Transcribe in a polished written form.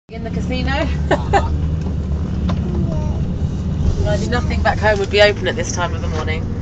In the casino? Nothing back home would be open at this time of the morning.